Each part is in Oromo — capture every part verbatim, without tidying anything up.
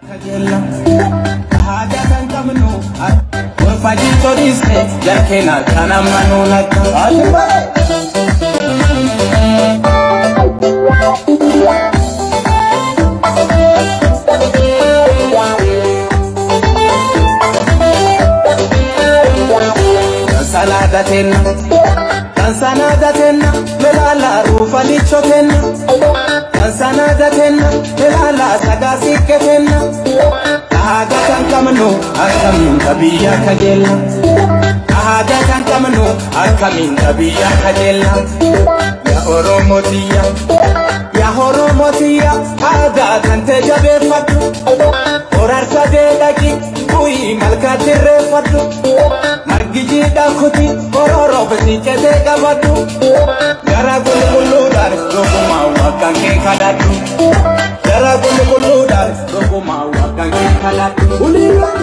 Datenna, Tansana datenna, melala rufa lichotenna. Tansana datenna, melala sagasi ketenna. Aha kan kamno, akamin tabiya kajella. Aha kan kamno, akamin tabiya kajella. Ya oromotiya, ya oromotiya, aga kante jabe fatu. Orar kade lagi, kui malka tirre fatu. Margiji da kuti, ororo besi kete kabatu. Gara gulu gulu dar, roko mawa kanke kadatu. Gara gulu gulu dar, roko mawa kanke kadatu. Uliran.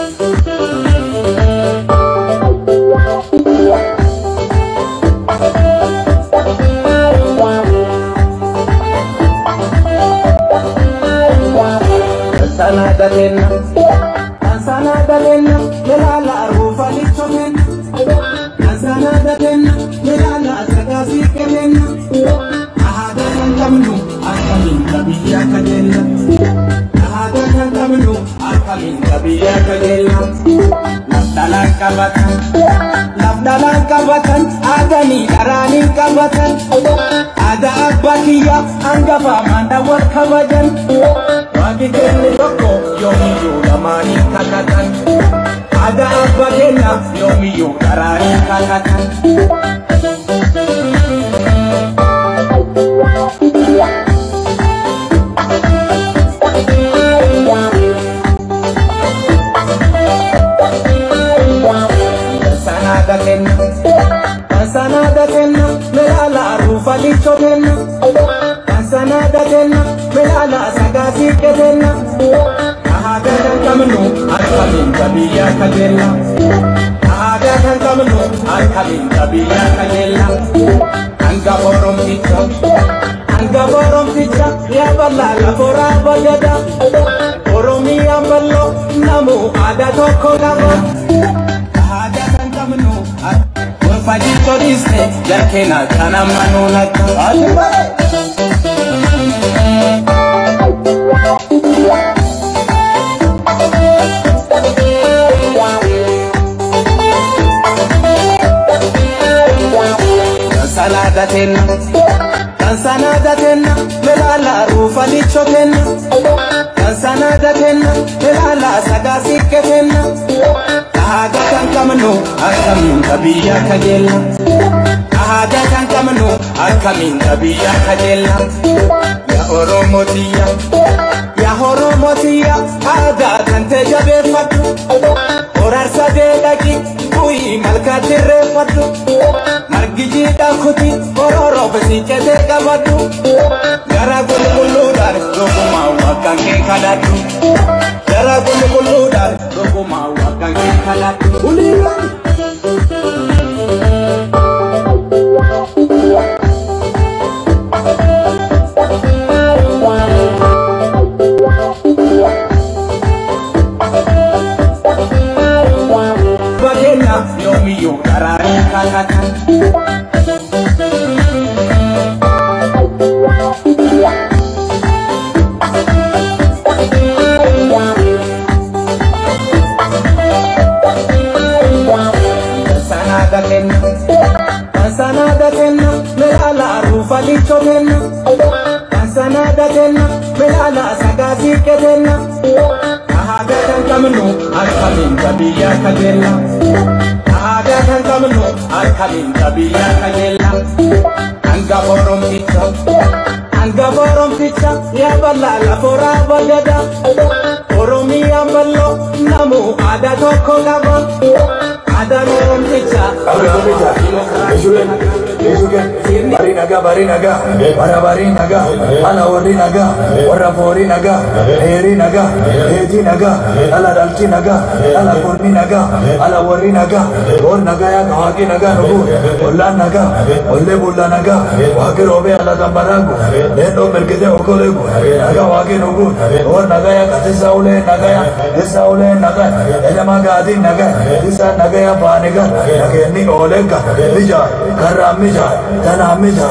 Sana datenna, sana datenna, melala rufa lichotenna. Sana datenna, melala sagasi ketenna. Aha kan kamnu, akamin tabiya kajella. Aha kan kamnu, akamin tabiya kajella. Labdalan kabatan, labdalan kabatan, agani arani kabatan. Ada abakiya, anggafa manda war kabajan. Wagi kene loko, yomi yo lamani kakatan. Ada abagena, yomi yo arani kakatan. Sana datenna, sana datenna, melala rufa lichotenna. Sana datenna, melala sagasi ketenna. Aha kan kamnu, akamin tabiya kajella. Aha kan kamnu, akamin tabiya kajella. Anga borom ticha, anga borom ticha, ya balla la pora bajada. Oromi amballo, namu ada toko lava. Aha kan kamnu, warfaji chodiste, yakena kana manolaka. Tansana datenna, Tansana datenna, melala rufa lichotenna. Tansana datenna, melala sagasi ketenna. Aha kan kamno, akamin tabiya kajella. Aha kan kamno, akamin tabiya kajella. Ya oromotiya, ya oromotiya, aga kante jabe fatu. Orar sade lagi, kui malka tirre fatu. Margiji da kuti, ororo besi kete kabatu. Gara gulu gulu dar, roko mawa kanke kadatu. Gara gulu gulu dar, roko mawa kanke kadatu. Uliran. Bagena, yomi yo karari kakatan. Sana datenna, sana datenna, melala rufa lichotenna. Sana datenna, melala sagasi ketenna. Aha kan kamnu, akamin tabiya kajella. Aha kan kamnu, akamin tabiya kajella. Anga borom ticha, anga borom ticha, ya balla la pora bajada. Oromi amballo, namu ada toko lava. Ada borom ticha, bari naga bari naga bara bari naga ala wari naga warra fori naga heri naga heti naga ala dalchi naga ala kurni naga ala wari naga or naga ya kawaki naga nubu ulla naga ulle bulla naga waki robe ala tambaragu lendo merkeze okolegu naga waki nubu or naga ya katisa ule naga ya isa ule naga elema gadi naga isa naga ya panega naga ni olega mija karra mija tana mija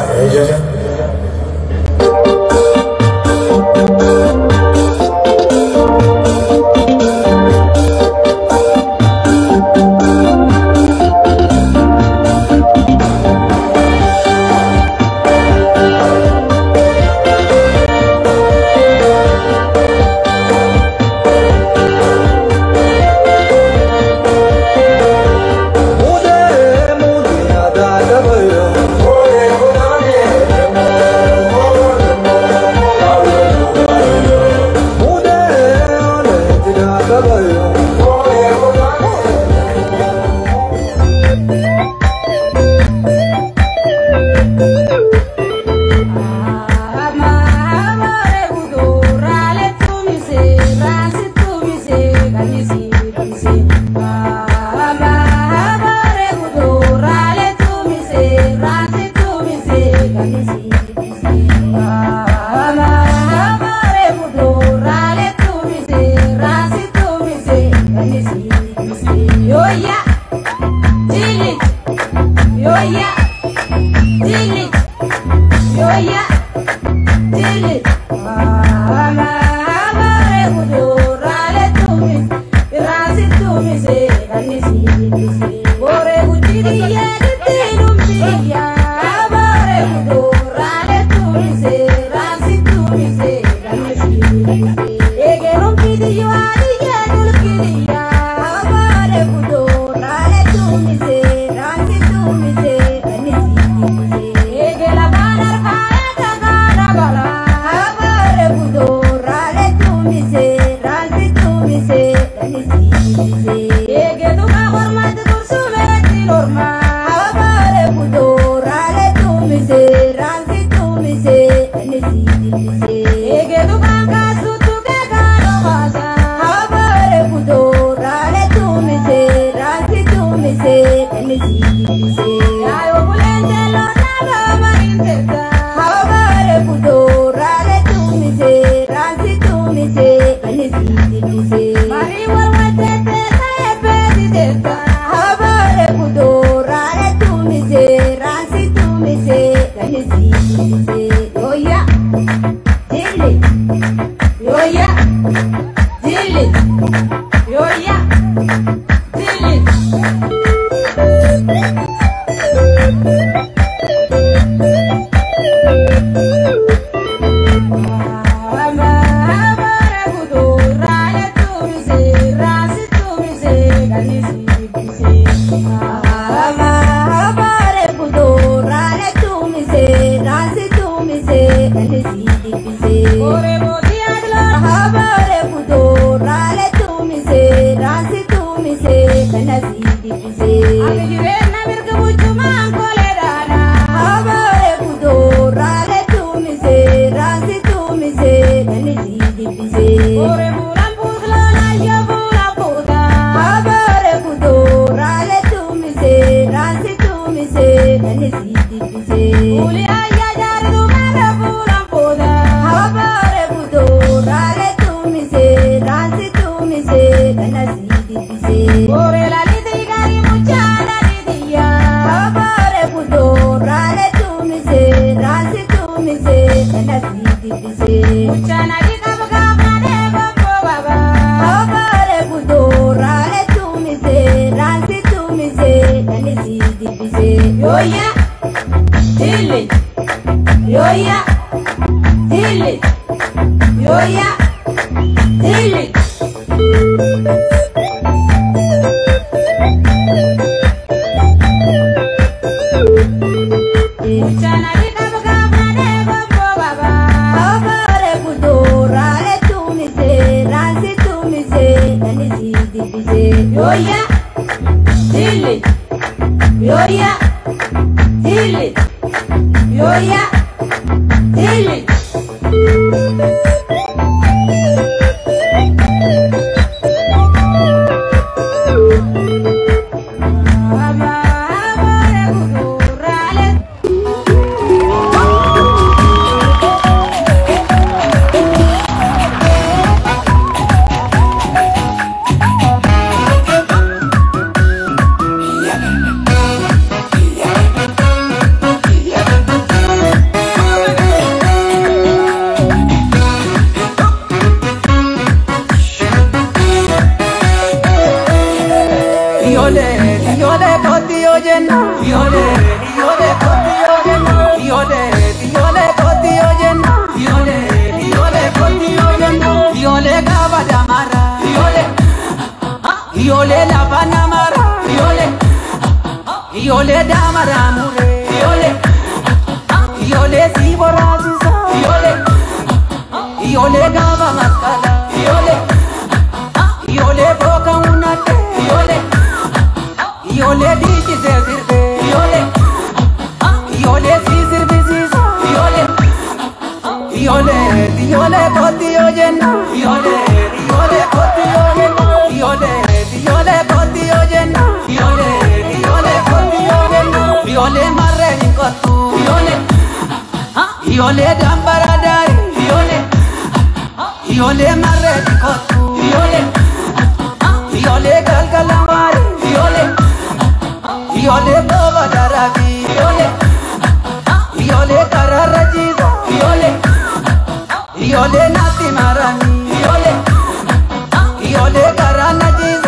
Yo ya, dile, yo ya, dile. Yoya, Tilly. Yole la panamara, yole, yole damara mure, yole, yole si borrachisa, yole, yole gava maskala, yole, yole boca unate, yole, yole dici se sirve, yole, yole si sirve sisa, yole, yole, yole koti oyena, yole, yole koti oyena, yole. Yole koti oyena, yole, yole koti oyena, yole marre nikotu, yole, yole dambara dari, yole, yole marre nikotu, yole, yole galgalamari, yole, yole baba darabi, yole, yole kararajiza, yole, yole nati marani, yole, yole karanajiza.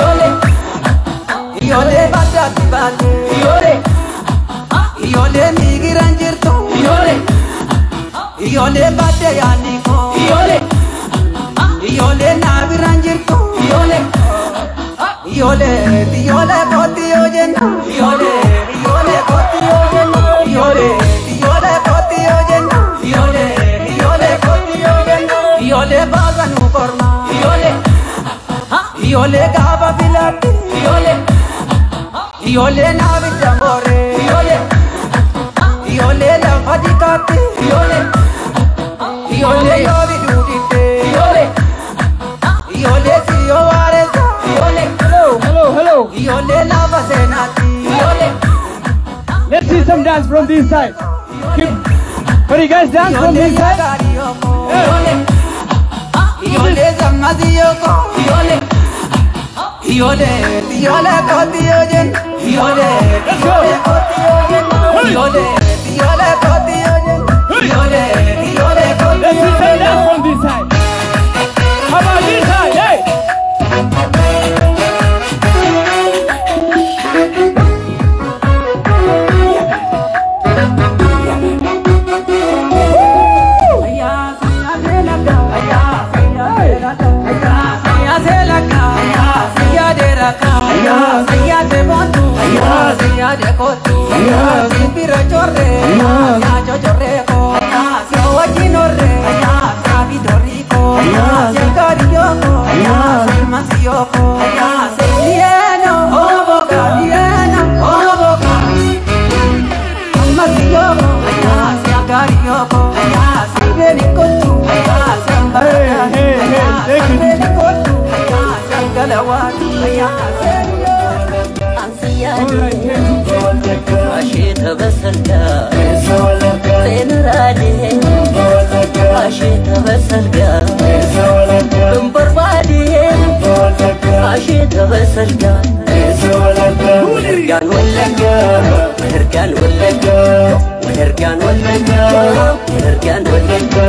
Yole badati bate, yole, yole migiranjirto, yole, yole bate yaniko, yole, yole nabiranjirto, yole, yole, yole koti oyena, yole, yole koti oyena, yole, yole koti oyena, yole, yole koti oyena, yole baganu korma, yole, yole gaba bilati, yole. Yole navi jamore, yole, yole la fadikate, yole, yole yori dudite, yole, yole siyo wareza, yole, Hello, hello, hello. yole lava senati, yole. Let's see some dance from this side. Keep. But you guys dance from this side. Yole, yole zamaziyoko, yole. Yole, yole koti oyena, yole, yole koti oyena, yole, yole koti oyena, yole, yole koti Let's see some dance oyena. from this side. How about this side? Hey. De cotu, si piro chorre, ya yo chorrego, si oachino re, ya vidorico, si carioco, si masioco, si lieno, oh boca, lieno, oh boca, masioco, si carioco, si benicotu, si ambaraga, si benicotu, si galawati, عشيت بسلقى فين رادي عشيت بسلقى من بربادي عشيت بسلقى هرقان ولقى هرقان ولقى هرقان ولقى هرقان ولقى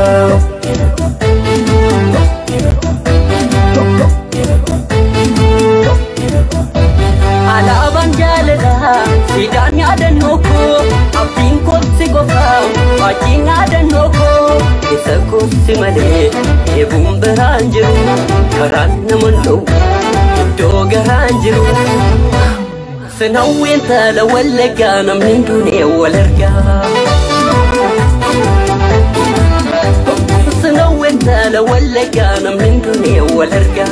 على بنجالها سيدان يادنوكو أبين كوتسي قفا باجين يادنوكو إساكو سمالي يبون برانجرو كران نمنو دو غرانجرو سنوين تالا ولقانا من دوني ولرقا سنوين تالا ولقانا من دوني ولرقا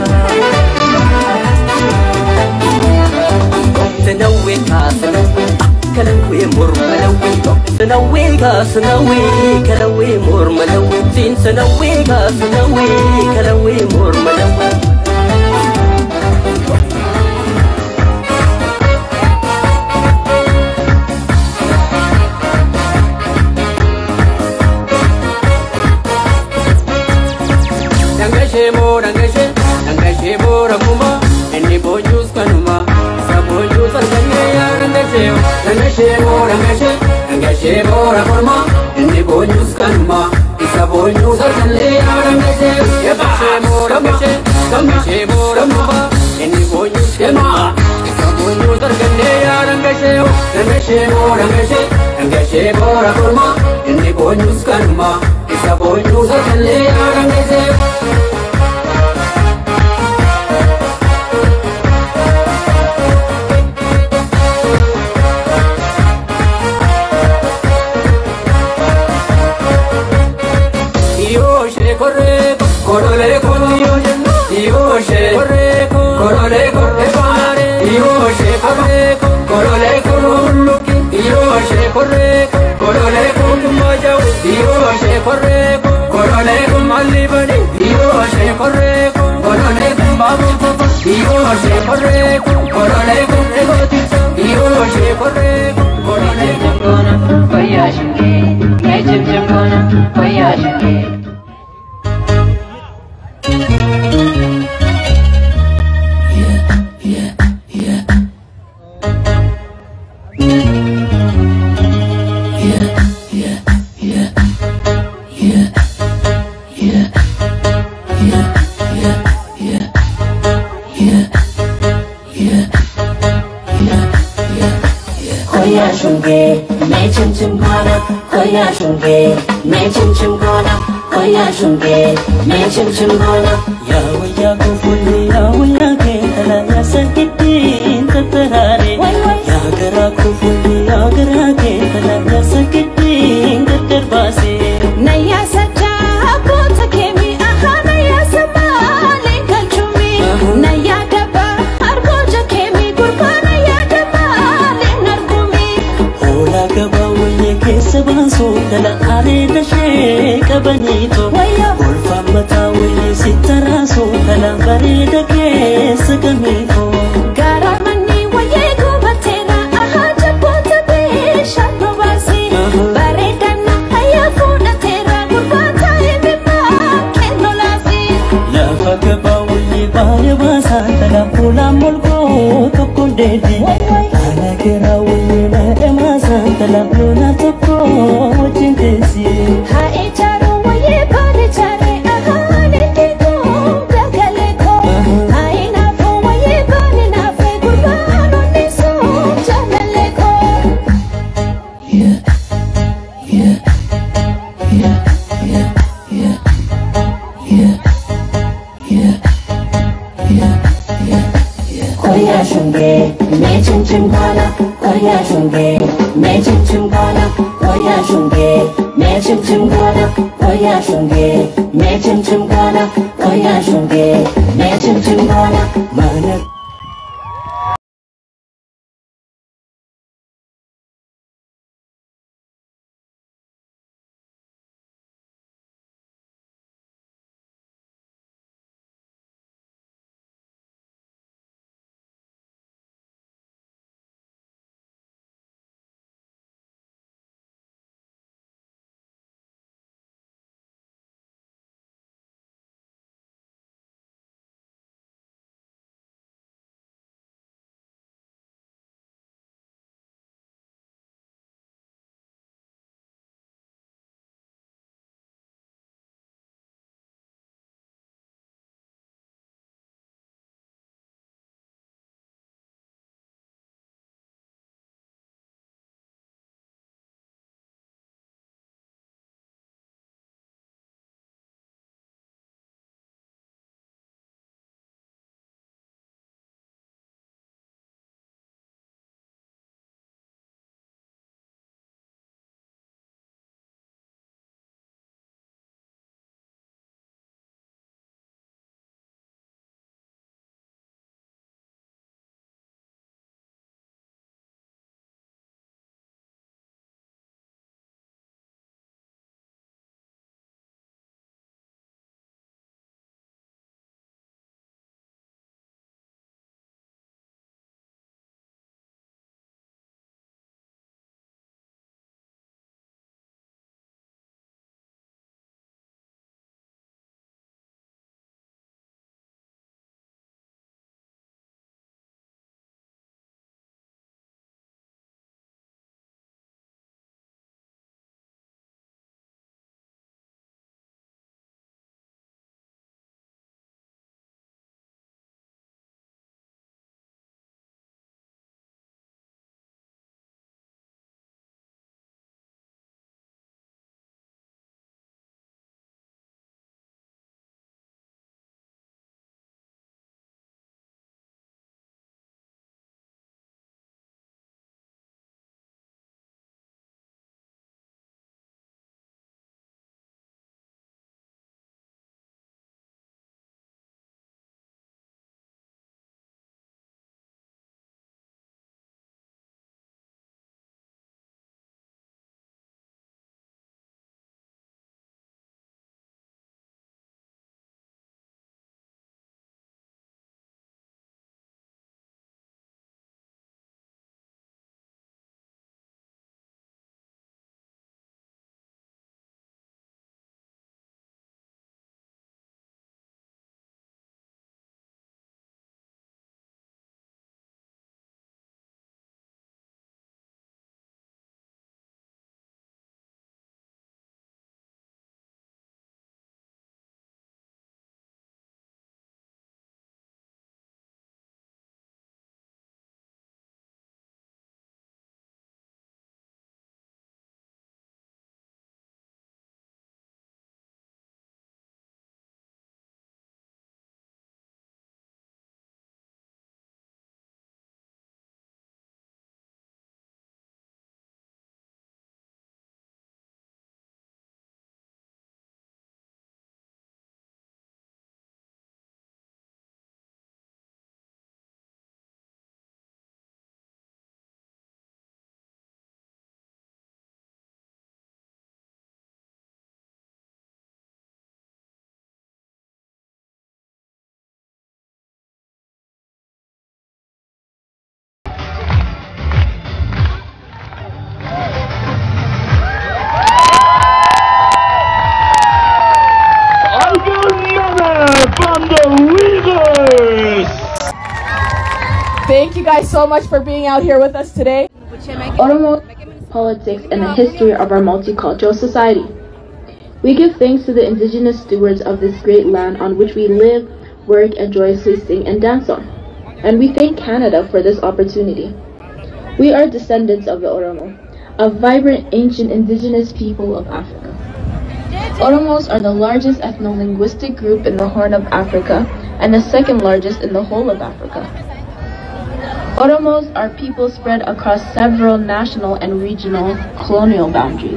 تنوي كاسل أكلك ويمر ملوي تنوي كاسنوي كلوي مور ملوي زين سنوي كاسنوي كلوي مور ملوي Dangashemo dangashe dangashemo rakuma enni bojus kanuma sabojus sargane ya dangashemo dangashemo dangashe dangashemo rakuma enni bojus kanuma sabojus sargane ya dangashemo dangashemo dangashe dangashemo rakuma enni bojus kanuma sabojus sargane ya dangashemo dangashemo dangashe dangashemo rakuma enni bojus kanuma sabojus sargane ya dangashemo correco, corole corolio, Dioshe correco, corole correpare, Dioshe correco, corole coroluki, Dioshe correco, corole cormaya, Dioshe correco, corole cormalibani, Dioshe correco, corole corbabu, Dioshe correco, corole corregotita, Dioshe correco, corole Jambona, Koyashinge, Nejim Jambona, Koyashinge. Koya shunge, me chim chim gona. Koya shunge, me chim chim gona. Koya shunge, me chim chim gona. Ya waya ko fulli ya waya ke tala ya sakiti tatarare. Ya gara ko fulli ya gara ke tala ya sakiti tatarbase. Naya sacha ko takemi aha naya samale kalchumi. Naya daba harko jakemi kurpa naya daba le nargumi. Hola gaba waya ke sabanso tala are dashe kabanito. Golfa mata waya sitaraso tala bare dake sagamiko. Garamani waye ko batena aha jabota be shatno basi. Baredana haya funa tera gurbata ebima keno lasi. Lafa gaba waya bare basa tala pula molko tokkondedi. Ana kera waya na emasa tala luna tokko wajintesi. Ha echaro waye pare chare aha nete ko dagale ko. Ha inafo waye pare nafe gurbano niso jamale ko. Koya shunge, me chim chim gona. Koya shunge, me chim chim gona. Koya shunge, me chim chim gona. Koya shunge, me chim chim gona. Koya shunge, me chim chim gona. Mana Thank you guys so much for being out here with us today. Oromo politics and the history of our multicultural society. We give thanks to the indigenous stewards of this great land on which we live, work, and joyously sing and dance on. And we thank Canada for this opportunity. We are descendants of the Oromo, a vibrant ancient indigenous people of Africa. Oromos are the largest ethno-linguistic group in the Horn of Africa and the second largest in the whole of Africa. Oromos are people spread across several national and regional colonial boundaries.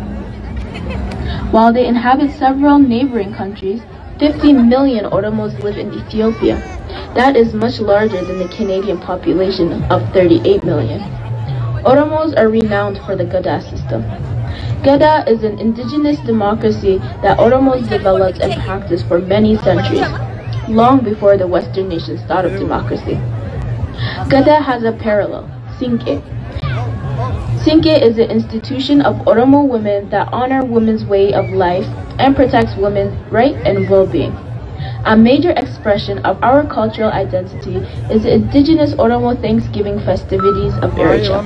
While they inhabit several neighboring countries, fifty million Oromos live in Ethiopia. That is much larger than the Canadian population of thirty-eight million. Oromos are renowned for the Gada system. Gada is an indigenous democracy that Oromos developed and practiced for many centuries, long before the Western nations thought of democracy. Gada has a parallel, Sinke. Sinke is an institution of Oromo women that honor women's way of life and protects women's right and well-being. A major expression of our cultural identity is the indigenous Oromo Thanksgiving festivities of Iricha.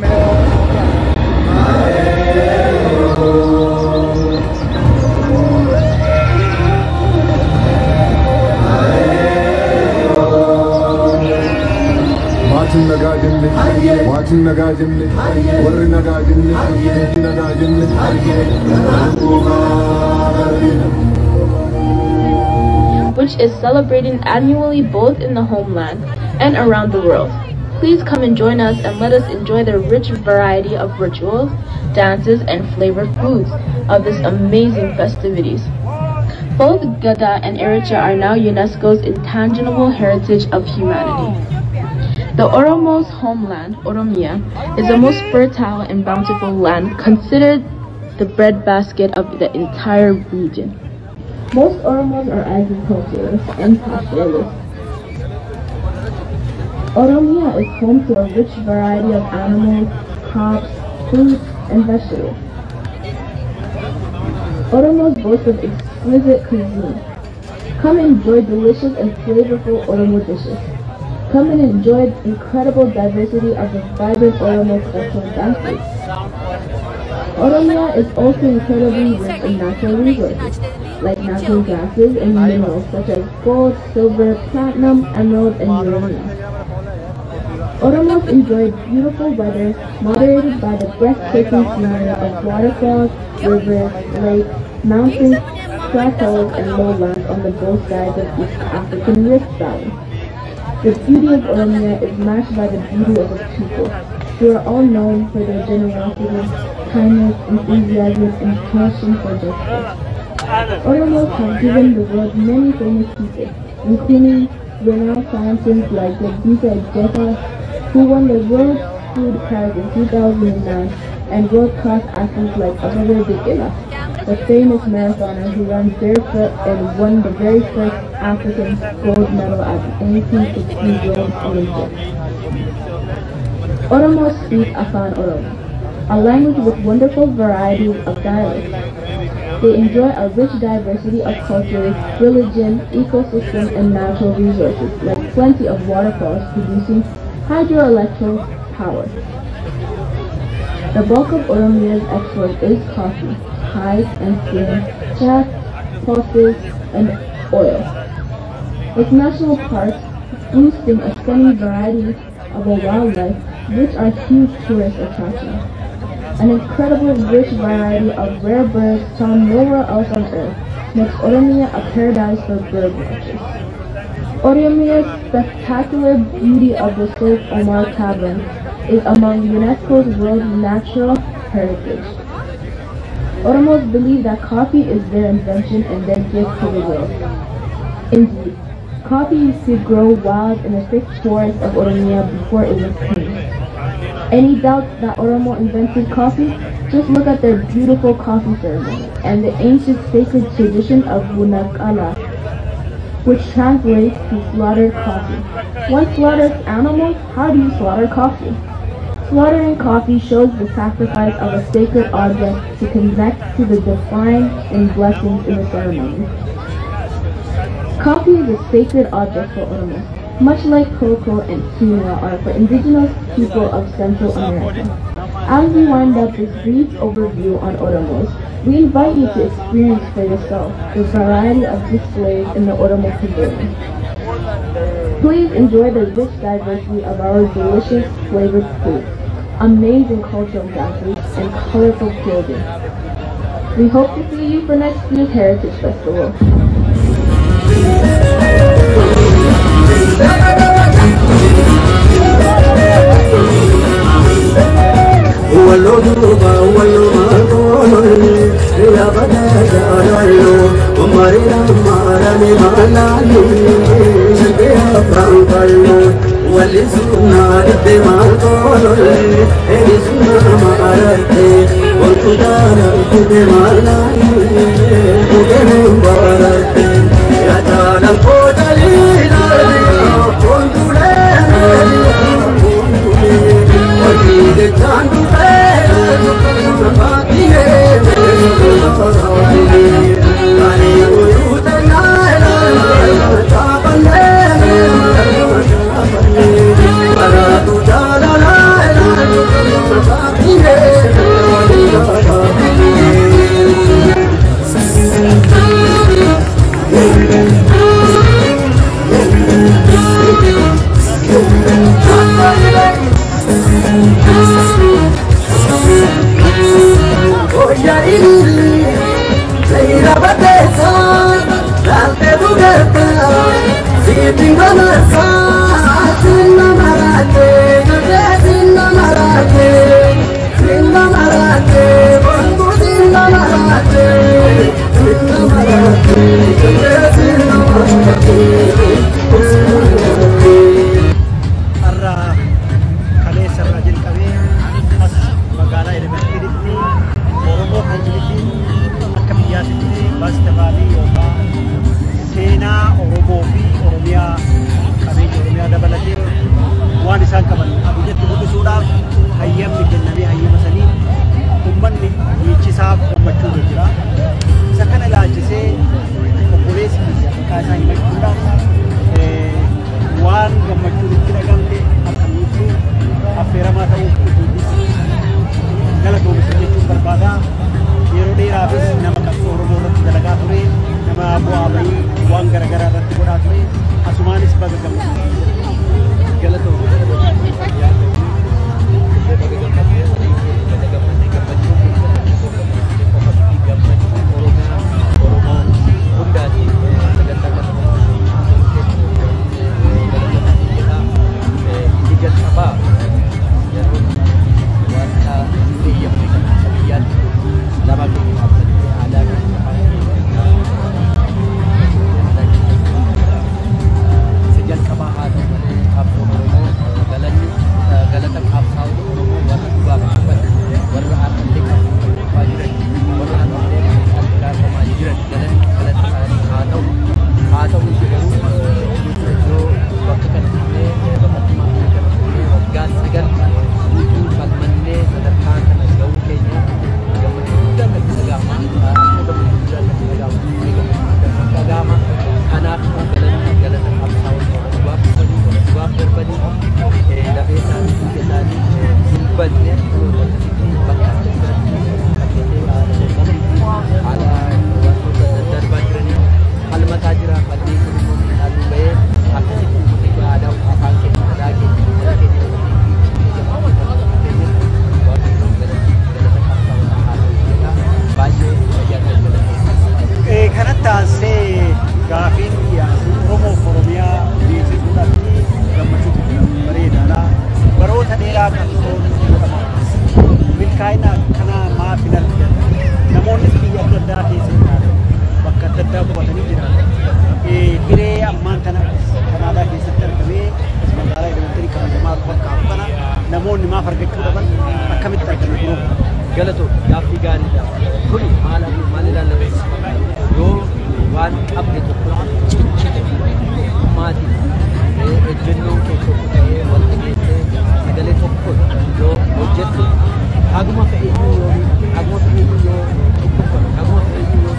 Watching the garden, watching the garden, watching the garden, watching the garden, which is celebrated annually both in the homeland and around the world. Please come and join us and let us enjoy the rich variety of rituals, dances, and flavored foods of this amazing festivities. Both Gada and Iricha are now UNESCO's intangible heritage of humanity. The Oromo's homeland, Oromia, is the most fertile and bountiful land, considered the breadbasket of the entire region. Most Oromos are agriculturists and pastoralists. Oromia is home to a rich variety of animals, crops, fruits, and vegetables. Oromos boast of exquisite cuisine. Come enjoy delicious and flavorful Oromo dishes. Come and enjoy the incredible diversity of the vibrant Oromo cultural dances. Oromia is also incredibly rich in natural resources, like natural gases and minerals such as gold, silver, platinum, emerald, and uranium. Oromos enjoy beautiful weather moderated by the breathtaking scenery of waterfalls, rivers, lakes, mountains, plateaus, and lowlands on the both sides of the East African Rift Valley. The beauty of Oromia is matched by the beauty of its people, who are all known for their generosity, kindness, enthusiasm, and passion for justice. Oromos have given the world many famous people, including renowned scientists like Jagdisa Ejeta, who won the World Food Prize in two thousand nine, and world-class athletes like Ababayo Bikila, the famous marathoner who ran barefoot and won the very first African gold medal at the nineteen sixty World Olympics. Oromos speak Afan Oromo, a language with wonderful varieties of dialects. They enjoy a rich diversity of cultures, religion, ecosystem, and natural resources, like plenty of waterfalls producing hydroelectric power. The bulk of Oromia's export is coffee, hides and skin, chaff, pulses, and oil. With national parks boosting a stunning variety of a wildlife, which are huge tourist attractions. An incredible rich variety of rare birds found nowhere else on earth makes Oromia a paradise for bird watchers. Oromia's spectacular beauty of the Sulk Omar Cavern is among UNESCO's World Natural Heritage. Oromos believe that coffee is their invention and their gift to the world. Indeed, coffee used to grow wild in the thick forest of Oromia before it was cleaned. Any doubt that Oromo invented coffee? Just look at their beautiful coffee ceremony and the ancient sacred tradition of Wunakala, which translates to slaughtered coffee. One slaughters animals, how do you slaughter coffee? Slaughtering coffee shows the sacrifice of a sacred object to connect to the divine and blessings in the ceremony. Coffee is a sacred object for Oromos. much like cocoa and quinoa are for indigenous people of Central America. As we wind up this brief overview on Oromos, we invite you to experience for yourself the variety of displays in the Oromo Pavilion. Please enjoy the rich diversity of our delicious flavored food, amazing cultural dances, and colorful clothing. We hope to see you for next year's Heritage Festival.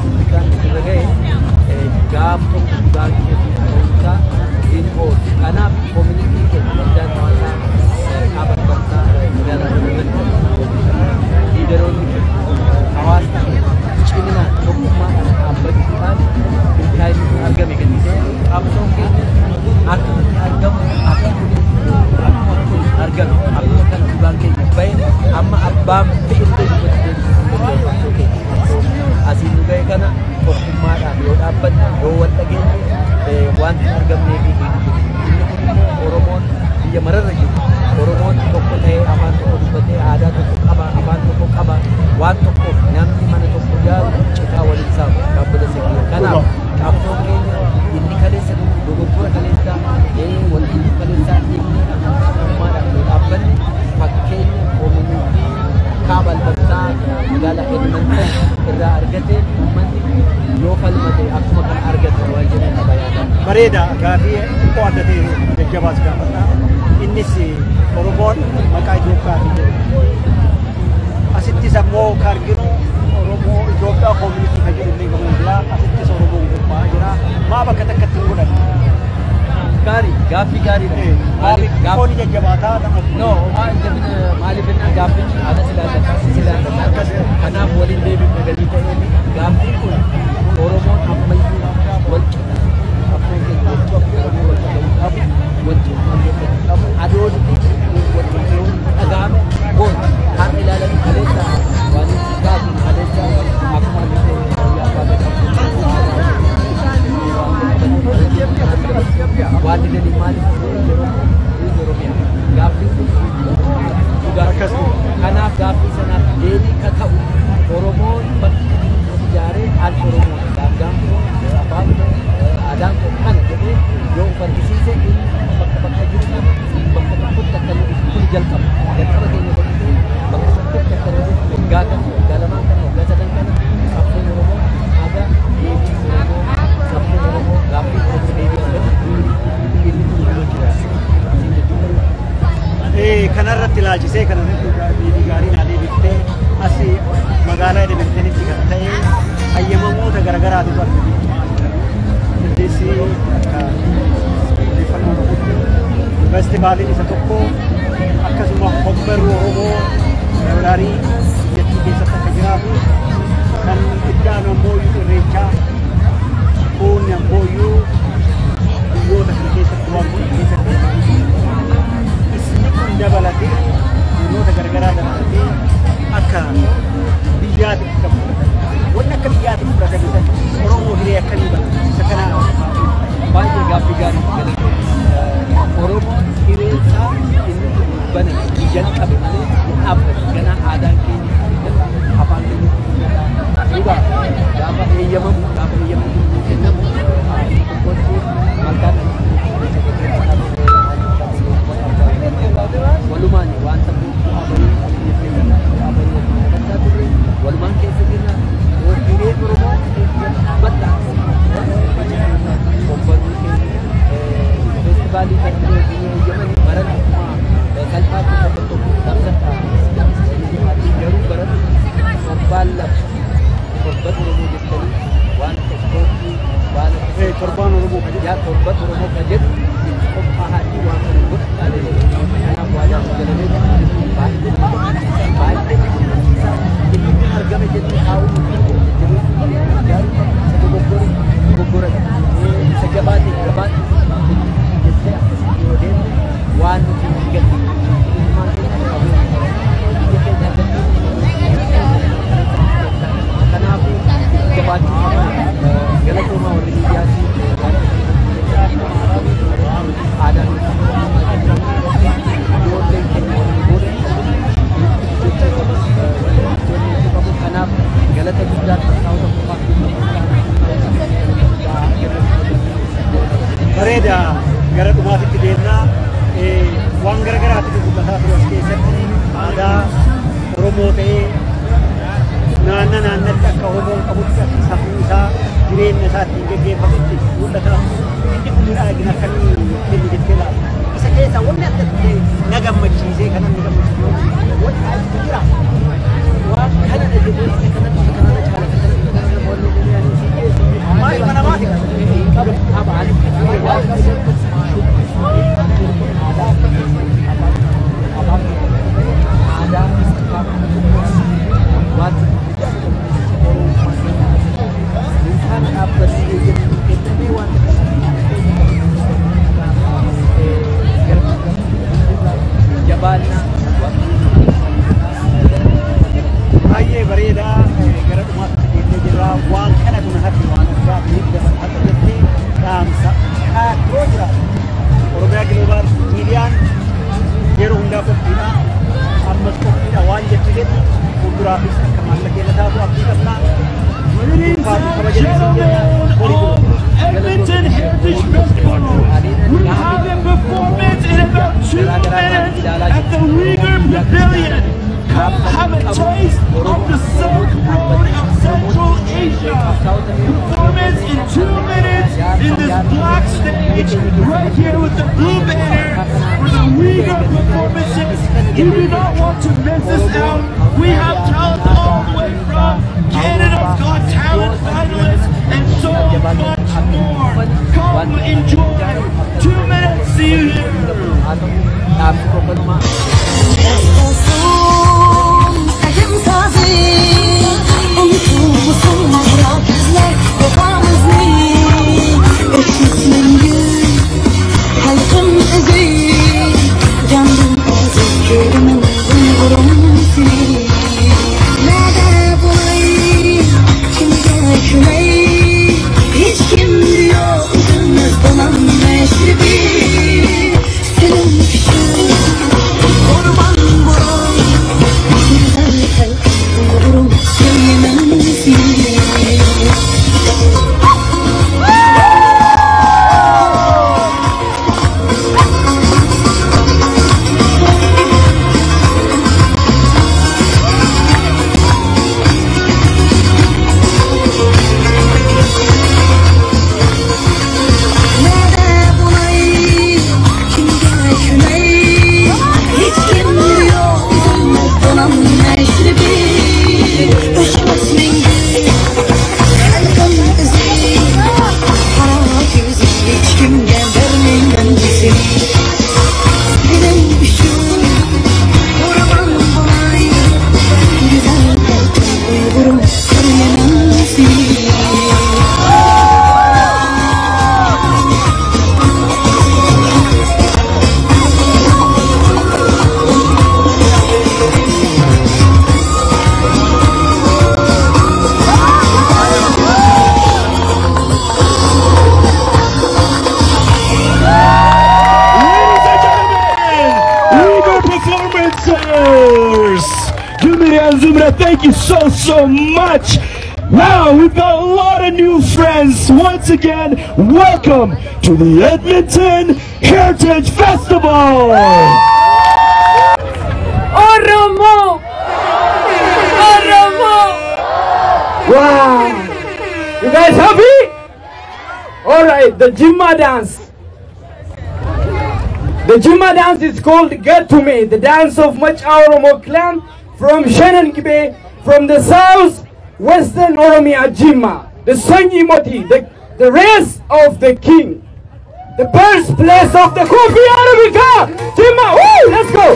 Gaaf tokko dhugaatti ta'uusaa hin oolu. Kanaaf bareeda gaafii xiqqoo adda ta'e jajjabaas gaafadha. Innis Oromoon maqaa Itoophiyaatiin jedhu. Asittis ammoo kan arginu Oromoo Itoophiyaa koomunitii kan jedhu illee gamoo jira. Asittis Oromoon qophaa'aa jira. Maa bakka takkatti hin godhan. Gaarii gaaffii gaariidha. Maaliif foon jajjabaataa namatti? No, maaliif jennaan gaaffichi haala silaallata silaallata akkas kanaaf waliin deebiin gadi ta'ee gaaffiin kun Oromoon ammayyuu wal qixa afaan keenya Oromoo wal qixa qabu wanti qabu adoonni wal qixa dhagaame goon haan ilaalan kaleessa waan gaafii kaleessa akkuma waan didanii maaliif gaaffii kanaaf gaaffii sanaaf deebii ka ta'u Oromoon bakka ijaaree al Oromoo daangaan afaan aadaan kana jedhee yoo uffannisiise bakka bakka jiru bakka tokkotti akka inni kun jalqaba jalqaba keenya godhatee bakka tokkotti akka inni waggaa kana waggaa lamaan kana waggaa sadan kana qabsoon Oromoo aadaa deebii Oromoo qabsoon Oromoo gaaffii Oromoo deebii kanarratti ilaalchisee kanarratti deebii gaarii naa deebiftee as magaalaa Edmontoonitti kan ta'e hayyamamoota garaagaraatu argamu. Innis akka odeeffannoo tokkotti feestivaaliin isa tokko akkasuma hogbarruu Oromoo gaarii biyyattii keessatti akka jiraatu kan iddaan ammoo irreechaa kun ammoo biyyoota kana keessatti waan kun keessatti dabalatee biyyoota garaagaraa dabalatee akka biyyaatti fudhatan wanni akka biyyaatti fudhatan Oromoo hiree akkamii barbaachisa kana baay'ee gaaffii gaarii galate Oromoon hiree isaa inni bane jalqabe malee dhaabbate ganaa aadaan keenya afaan keenya dhugaa gaafa eeyyamamu gaafa eeyyamamu kennamu tokkotti maqaan walumaan waan ta'u walumaan keessa jirra hiree Oromoo badda feestivaalii kan eeyyaman baran salphaatti tokko tokko dabsata garuu baran torbaan lama torban Oromoo jettanii waan ispoortii waan torbaan Oromoo kan jedhu torban Oromoo kan jedhu qophaa'anii waan kana godhaalee kanaaf waajaa sagalee baay'ee baay'ee inni argame jennee kaa'uu dogoggora dogoggora isa gabaatee gabaatee jettee akkasii yoo deemu waan nuti hin galle kanaafuu gabaatee galatoomaa warri miidiyaasii aadaan ijoolleen keenya waliin boodee kanaaf galata guddaa qabsaa'ota qofaaf bareeda gara dhumaatitti deemnaa waan garaagaraatti dubbataa ture as keessatti aadaa Oromoo ta'ee naanna naannatti akka Oromoon qabutti akka safuu isaa jireenya isaa ittiin gaggeeffatutti mul'ata. Inni kun miidhagina akkamii kennu jettee laata? Isa keessaa wanni adda ta'e na gammachiisee kanan na gammachiisee wanni achitti jira. Waan kana jedhee isa kanatti isa kanana caalata kanatti isa kanana boollee jedhee ani si geessu. Maali mana maati? Qabu qaba ani waan aadaa waan kan apa sih kita ni wan jabana baay'ee bareeda gara dhumaatti deemnee jirra waan kana tun hati waan akka miidhama akka jettee dhaamsa kaatoo jira Oromiyaa Global Miidiyaan yeroo hundaa qophiidha ammas qophiidha waan jetti jedhu fuulduraafis akka maallaqee lataatu abdii qabnaa Edmonton Heritage Festival. We're having performance in about two minutes at the Uyghur Pavilion. Come have a taste of the Silk Road of Central Asia. Performance in two minutes in this black stage. stage right here with the blue banner for the Uyghur performances. You do not want to miss this out. We have talent all the way from Canada's Got Talent finalists and so much more. Come enjoy. Two minutes, see you here. Thank you so, so much. Wow, we've got a lot of new friends. Once again, welcome to the Edmonton Heritage Festival. Oromo! Oromo! Wow! You guys happy? Alright, the Jimma dance. The Jimma dance is called Get To Me, the dance of Macha Oromo clan from Shenangibe, from the south western Oromia Jimma, the Sanyi Moti, the, the race of the king, the birthplace of the Kofi Arabica, Jimma. Woo! Let's go!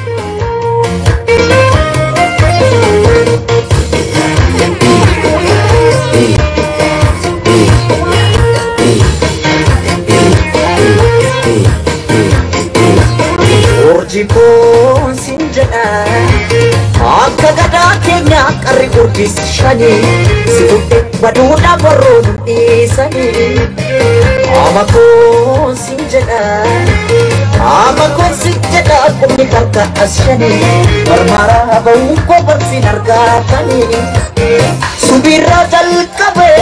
Orjiko sinjana akka gadaa keenya qarri gurdis shani sibutte baduudha barroon dhiisanii amako sinjana amako sinjana qubni harka as shani marmara ba'uu kobarsin argatanii subirra jalqabe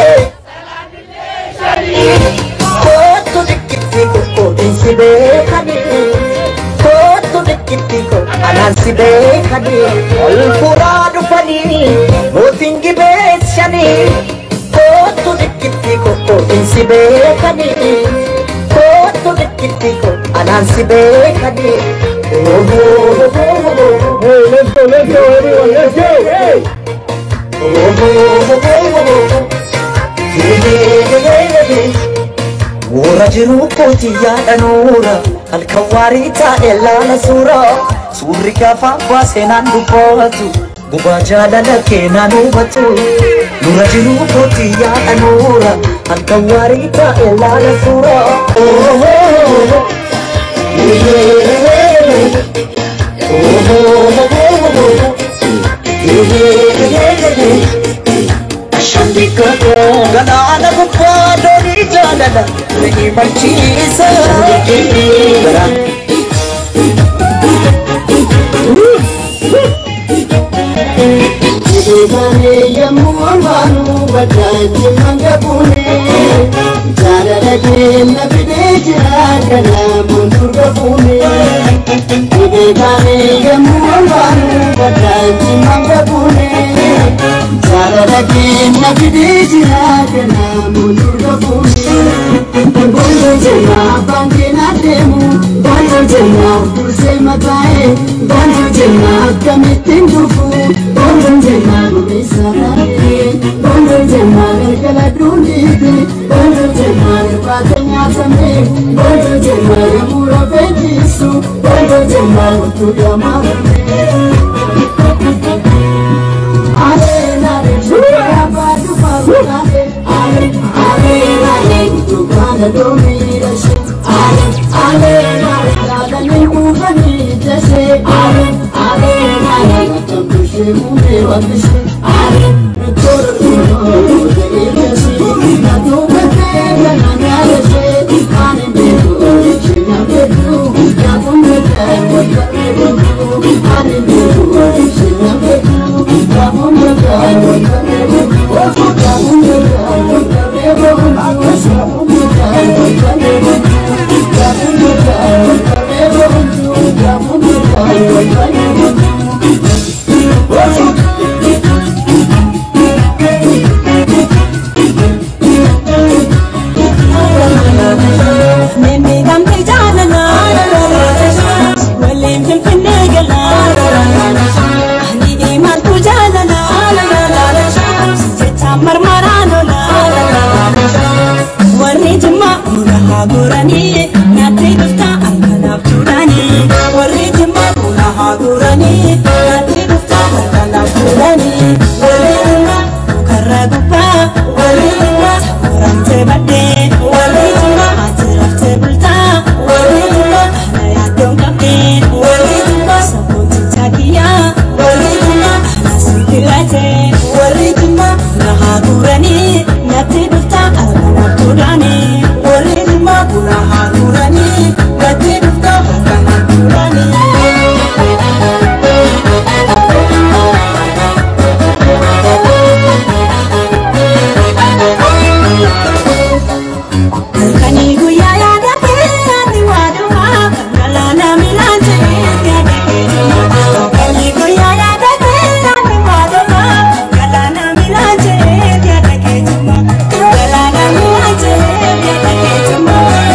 kootu dikkitti kokkoodhin si beekanii kootu dikkitti ko anaan si beekanii ol furaa dhufanii mootiin gibeessanii kootu dikkitti kokkoodhin si beekanii kootu dikkitti ko anaan si beekanii. Hey, let's go, let's go, everyone, let's go, hey! Ora jiru koti yaada nuura alkawari taa'e laala suura suurri gaafa baaseenaan dubbatu gubaa jaalala keenaan hubatu Ora jiru koti yaada nuura alkawari taa'e laala suura Shandika ganana gupado ni jalala nahi manchisa Dibane yamu manu bajati mangapune jalala ke nabide jagana mundurga pune Dibane yamu manu bajati mangapune Jalala ke nabide jagana mundurga pune Bondo jenna bangena demu, bondo jenna kurse matae, bondo jenna kamitin dufu, bondo jenna misarare, bondo jenna galgala dunidi, bondo jenna patenya same, bondo jenna yamura betisu, bondo jenna utuya marame. Ale nare chuya badu parunale, ale ale nare tukana domira she, ale ale nare dada ne mubani jase, ale ale nare tambu she mune wabishe, ale toro toro de jase, na tumete na nare she, ane bedu she na bedu, na tumete wakare bedu, ane bedu she na bedu. Gurani, nati dufta alkanaf turani. Warri jimma guraha gurani, nati dufta alkanaf turani. Warri jimma mukarra gubba, warri jimma samuramte badde, warri jimma atirafte bulta, warri jimma ahna yaadon qabde, warri jimma sabbooti chakiya, warri jimma ahna sikirate, warri jimma guraha gurani, nati dufta alkanaf turani. Guraha gurani, gati dufta hakana gurani. Kani guya ya dake ati waduha, kala na milante gade kejuma. Kani guya ya dake ati waduha, kala na milante gade kejuma. Kala na milante gade kejuma.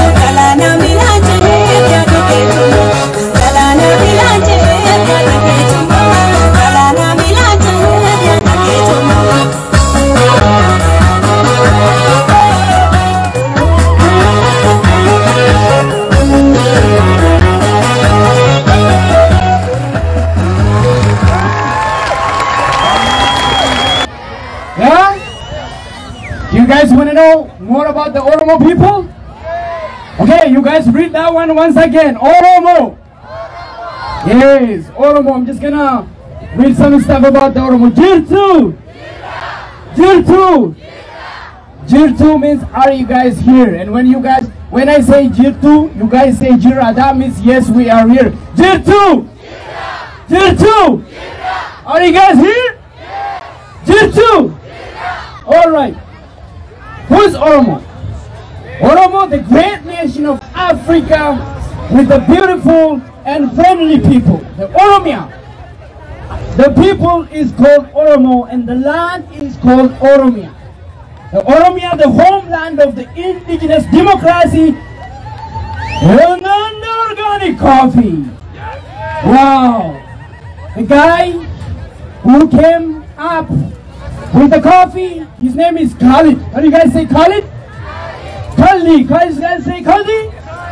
You guys want to know more about the Oromo people? Okay, you guys read that one once again. Oromo. Yes, Oromo. I'm just gonna read some stuff about the Oromo. Jirtu. Jirtu. Jirtu means are you guys here? And when you guys, when I say Jirtu, you guys say Jira. That means yes, we are here. Jirtu. Jirtu. Are you guys here? Jirtu. All right. Who's Oromo? Oromo, the great nation of Africa with the beautiful and friendly people. The Oromia. The people is called Oromo and the land is called Oromia. The Oromia, the homeland of the indigenous democracy and organic coffee. Wow. The guy who came up with the coffee, his name is Khalid. How do you guys say Khalid? Khalid. Can you guys say Khalid?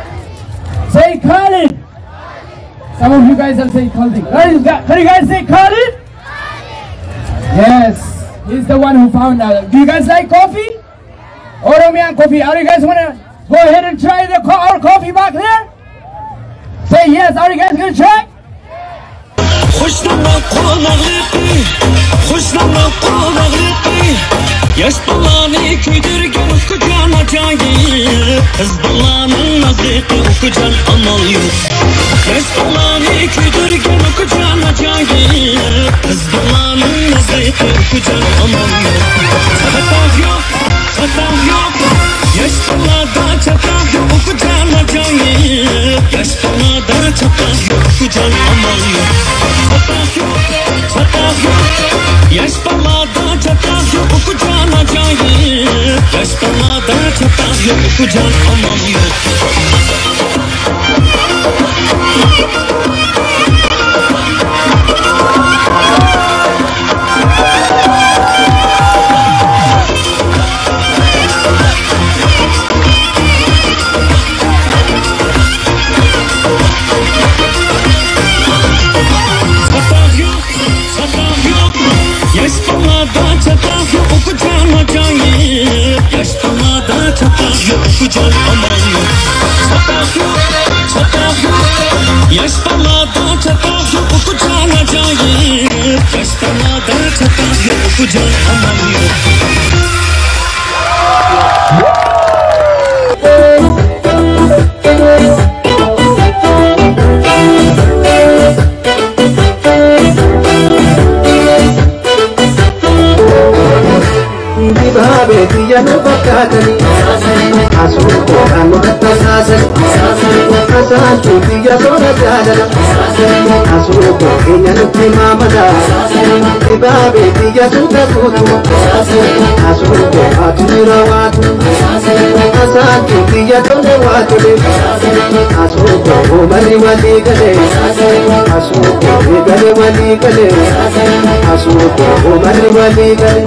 Say Khalid. Some of you guys are saying Khalid. Can you guys say Khalid? Yes. He's the one who found out. Do you guys like coffee? Oromian coffee. Are you guys want to go ahead and try the co our coffee back there? Say yes. Are you guys going to try? خوشنما قونغلقي خوشنما قونغلقي يشطلاني كدرقر كجانا جاي حزب الله من مغرقي وكجان أماليو يشطلاني كدرقر كجانا جاي حزب الله من مغرقي وكجان أماليو تتاهيو تتاهيو يشطلا دا تتاهيو وكجانا جاي يشطلا دا تتاهيو وكجان أماليو Yash palada chata hu ukujana jaye Yash palada chata yo kujan amam yo kujan amam yo yash palada chata yo kujan jaye yash palada chata yo kujan amam yo Diya no bakatani asu ko kanu tasasan tasasan diya no rajala asu ko kenya no primamada ibabe diya no takutu asu ko atira watu tasasan diya no watu asu ko mari wali gale asu ko gale wali gale asu ko mari wali gale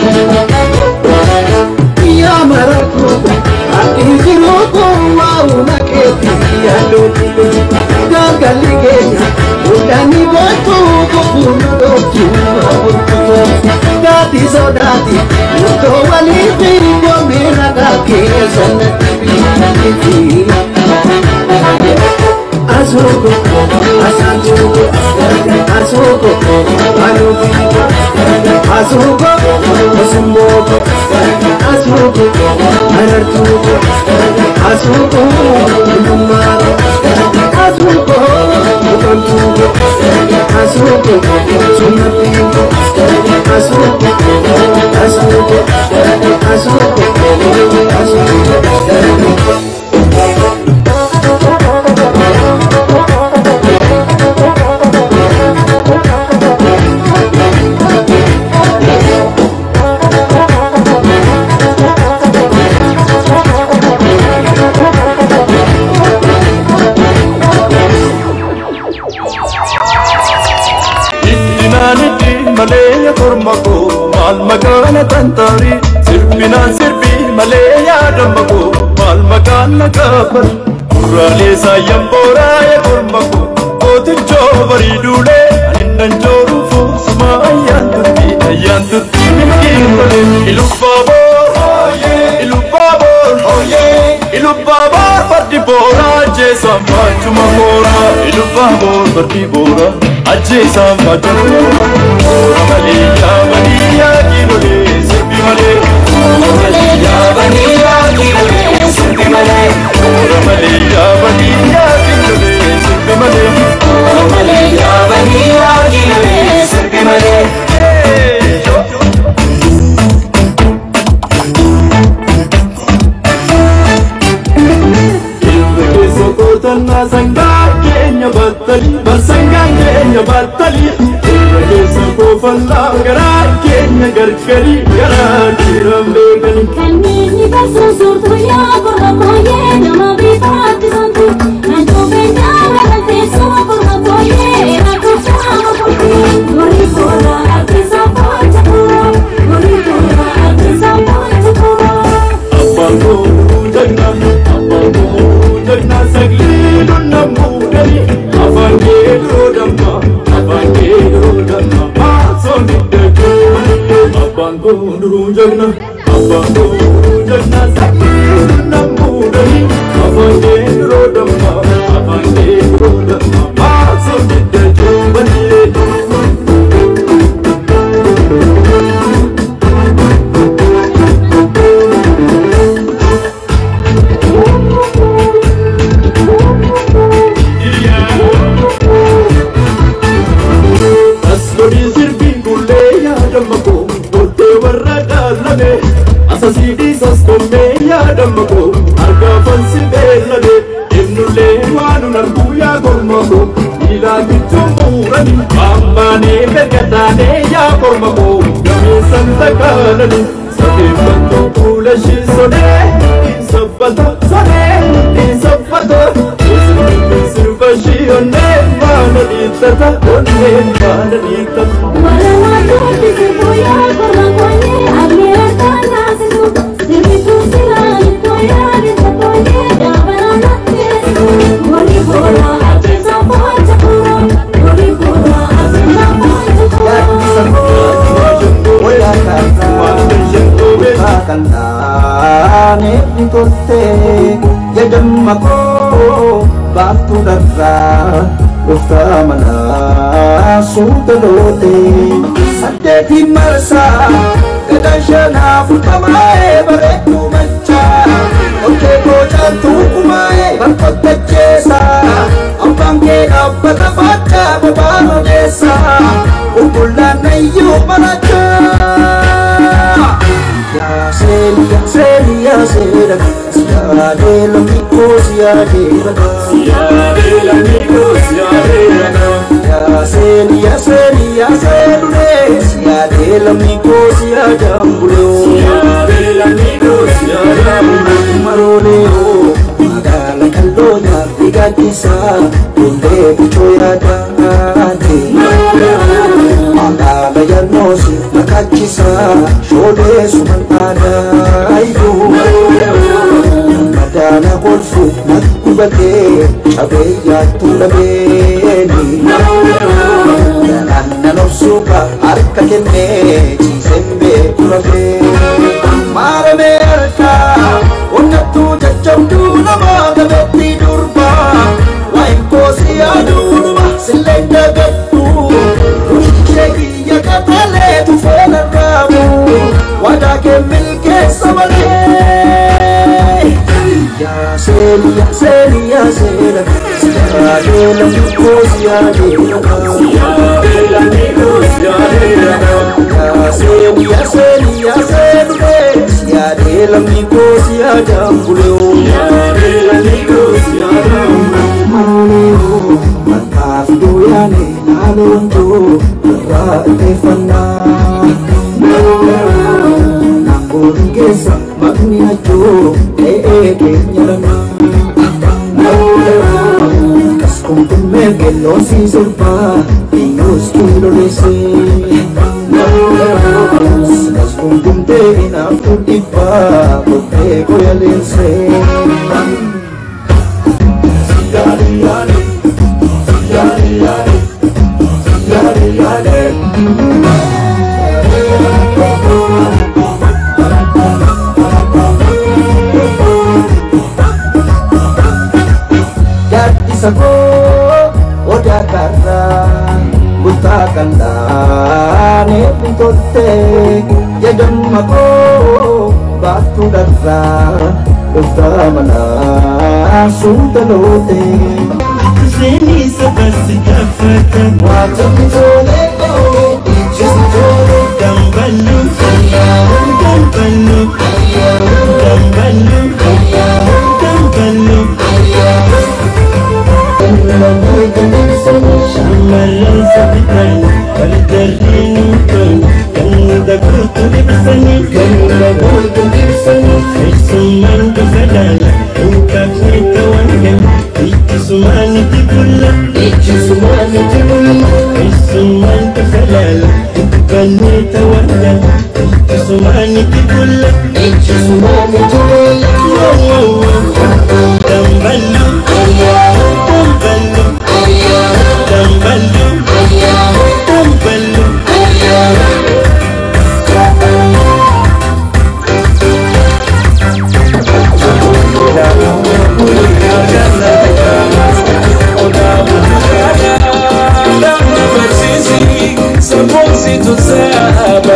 ya maraku akijiruko wau naketi ya loti gagaligenya udani botu kupuno kiwa dati sodati to wali tiri mera gake sanati Asuko, asanjuko, asuko, anubi, asuko, asumoko, asuko, anartuko, asuko, lumaro, asuko, ukantuko, asuko, sunatiko, asuko, asuko, asuko, asuko. Malaya kormako mal magana tantari sirbina sirbi malaya damako mal magana kapar urale sayam boraya kormako otin jobari dule anindan joru fu sumayan tuti ayan tuti mikindole ilubabo oye ilubabo oye ilubabo parti bora je samachuma bora ilubabo parti bora ajje samachuma Malia Malia Kibole Sirpi Male Malia Malia Kibole Sirpi Male Malia Malia Kibole Sirpi Male Malia Malia Kibole Sirpi Male Ilmu sokotanna sangga kenya battali basangga kenya battali Sako falla gara kenya garkari gara kirambe gani Kanni baso surtu ya korma koye nama bibat santu nanto benya walate so korma koye aku chama koye gori gora akisa pachakura gori gora akisa pachakura Abango jagna abango jagna sagli dunna mudari abange rodamma abange rodamma Abango jagna abango jagna sakti namudari abange rodamma abange rodamma maso didde jobaniye Asbodi sirbi gulle ya damako Asasidi sasko me ya damako Arga fansi belade Imnule wanu narbuya gormako Ila bitumurani Ambane bergatane ya gormako Game santa kalani Sate bantu kula shisone Insa sabbata sare di sabbata Surfashi onne mana ditata onne mana ditata Wala tuti sibuya kola koye amira tana sisu Siritu silani koya dita koye dabana nakke Gori bola atisa pocha kuro Gori bola atisa pocha kuro Oya kata Kandane dikote Jadam mako Batu darra Ustamana Sutalote Sade di marsa Kadashana Futamae Baretu macha Oke ko jantu kumae Barkote jesa Ampange abata baca Babano desa Ukulan ayu maracha Ya Celia, Celia, Celia, Ciade l'amico, Ciade Ciade l'amico, Ciade Ya Celia, Celia, Celia, Ciade l'amico, Ciade Ciade l'amico, Ciade Maroleo, Magala Caldonia, Bigatisa, Kunde Pichoya Dante Magala Yarnosi, Nakachisa, Shode Sumantana Aidu Madana Golfu, Nakubate, Chabeya Tulabeni Nana no Suka, Arkakene, Chisembe Tulabe Marame Arka, Unatu Jachamdu Namaga Beti Durba Wainkosi Adurba, Silenda Gatu Shegi Yakatale to fall around Wadake Milke Samale Ya Celia, Celia, Celia Ciade l'amico, Ciade Ciade l'amico, Ciade Ya Celia, Celia, Celia Ciade l'amico, Ciade Ciade l'amico, Ciade Maroleo Matafi doyane nalonjo Ra'ate fanna Nangori gesa magni ajo Ee kenyalama Kaskum tumme gelo si sulpa Inus kilo lese Kaskum tumte inaftu dipa Kote koya lese Yari yari Yari yari Yari yari Jadi sako Oda karra Buta kandane Pintote Yadam ako Batu darra Ustamana Sutalote Zeni sabasi kafata Wata pitoleko Ichisi tole Gambalu Gambalu Gambalu Gambalu Shamalan sabitan Kaldarinu kan Kanda kutu dibsani Kanda kutu dibsani Suman kufadala Ukakni tawangan Iki sumani tibulla Iki sumani tibulla Suman kufadala Ukakni tawangan Iki sumani tibulla Iki sumani tibulla Wow wow wow Dambalu Dambalu Dambalu Dambalu Saposito saba,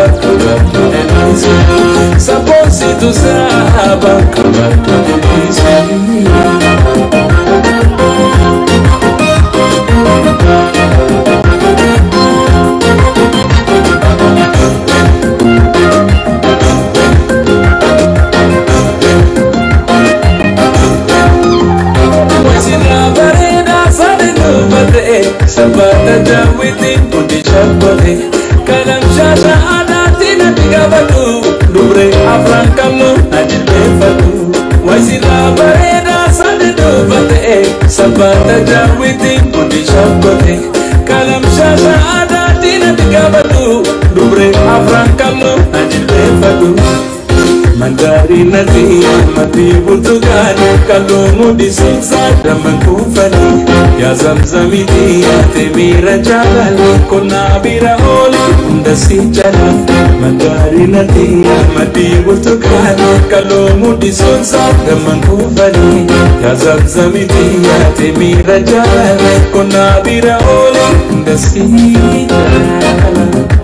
saposito saba, sabata jawiti pundi chapole kalam shasha alati na tigabatu lubre afran kamu adile fatu Waisila bareda sade dubate sabata jawiti budi shakote kalam shasha ada tina digabatu dubre afran kallo ajilbe fatu mandari natia mati buntugan kallo mudi sinsa daman kufani ya zamzamiti ya temira jagal kona bira holi undasi jala mandari natia mati buntugan kallo mudi sinsa daman kufani ya zamzamiti ya temira jagal kona bira holi undasi jala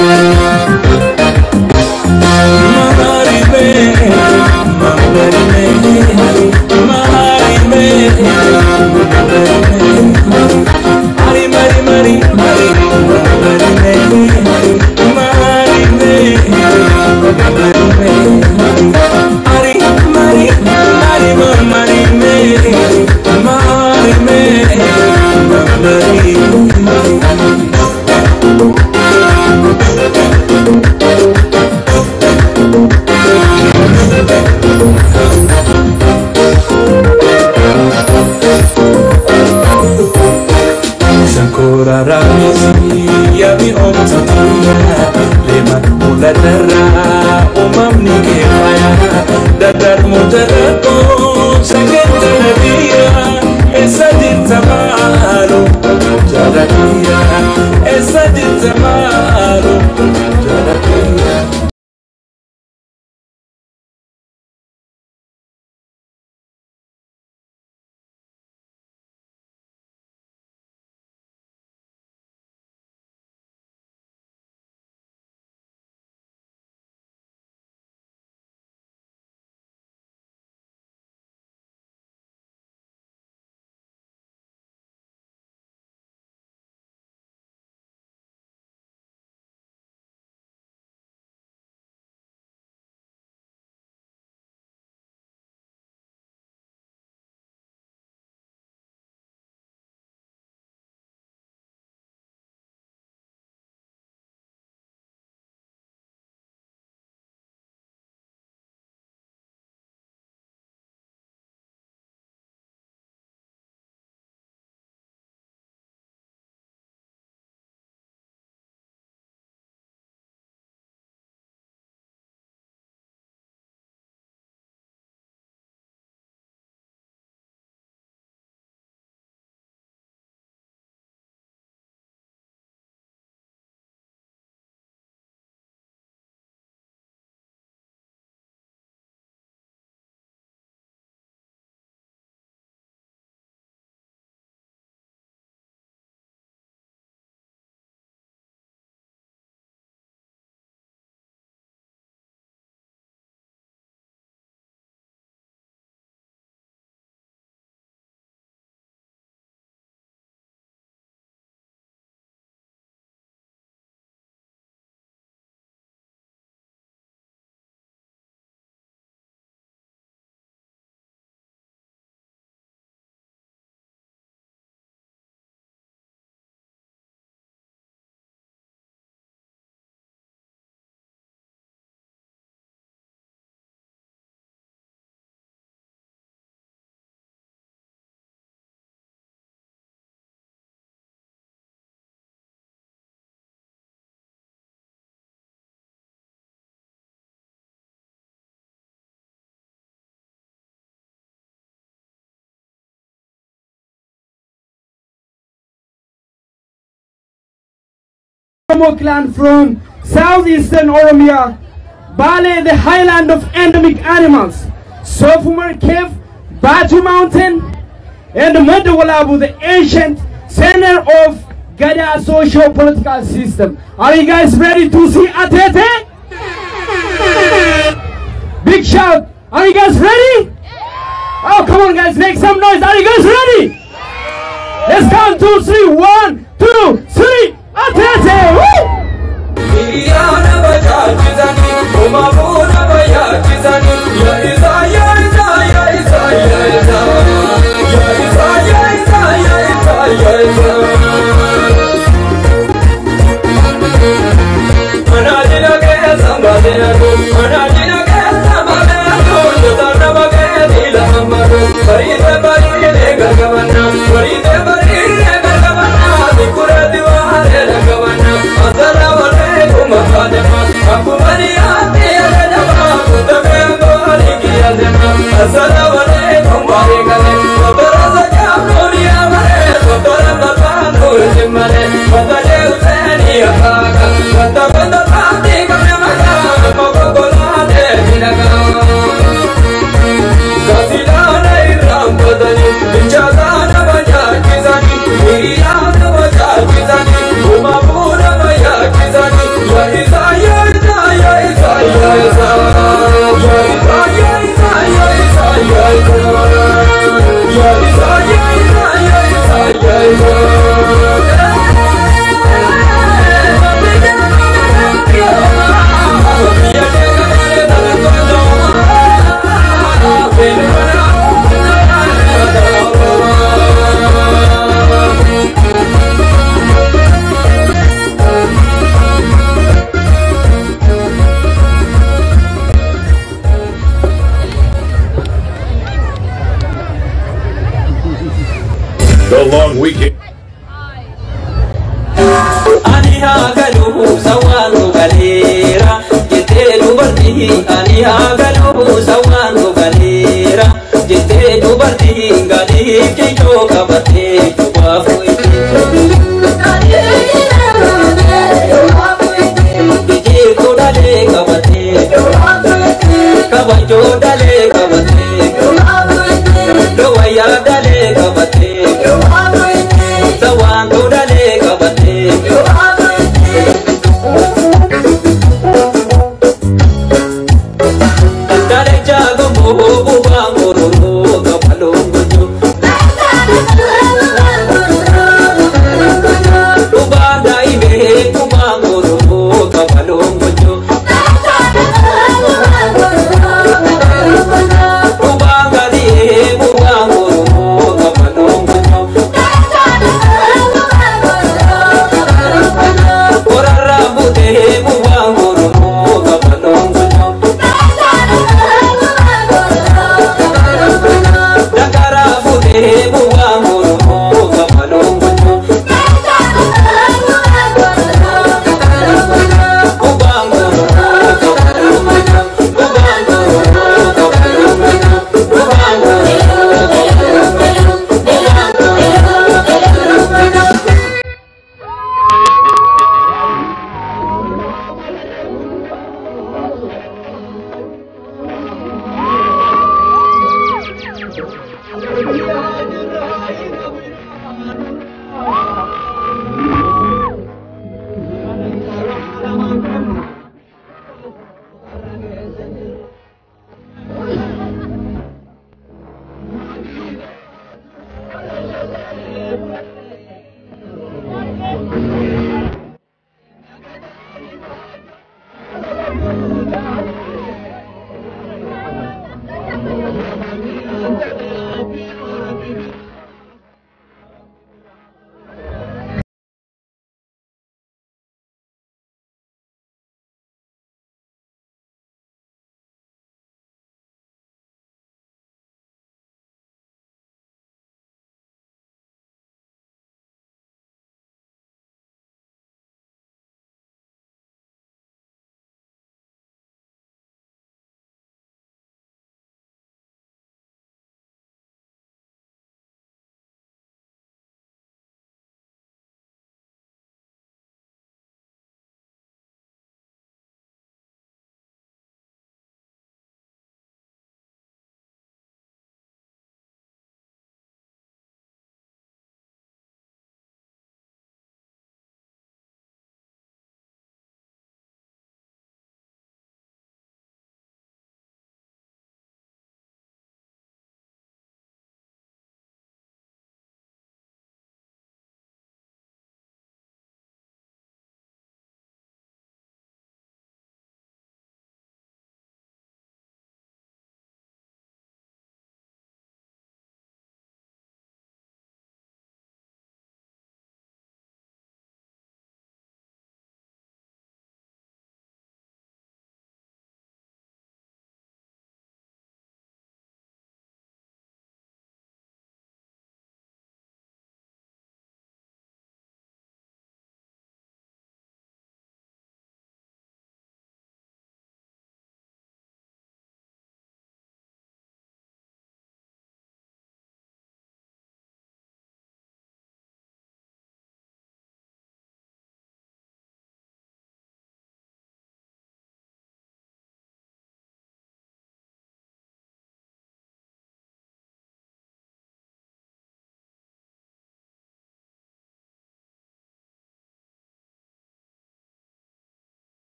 Oromo clan from southeastern Oromia, Bale, the highland of endemic animals, Sofumar Cave, Baju Mountain, and Madawalabu, the ancient center of Gada socio-political system. Are you guys ready to see Atete? Big shout. Are you guys ready? Oh, come on guys, make some noise. Are you guys ready? Let's count two, three. One, two, three. Atete! Woo! Manajina ke sambale ko, manajina ke sambale ko, jodana bage dila. galu sawango galera jete dubarti ani ha galu sawango galera jete dubarti gali ke jo kabate wa foite je ko dale kabate kabajo dale kabate do ya dale kabate sawango dale kabate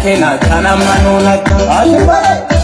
kena kana manuna.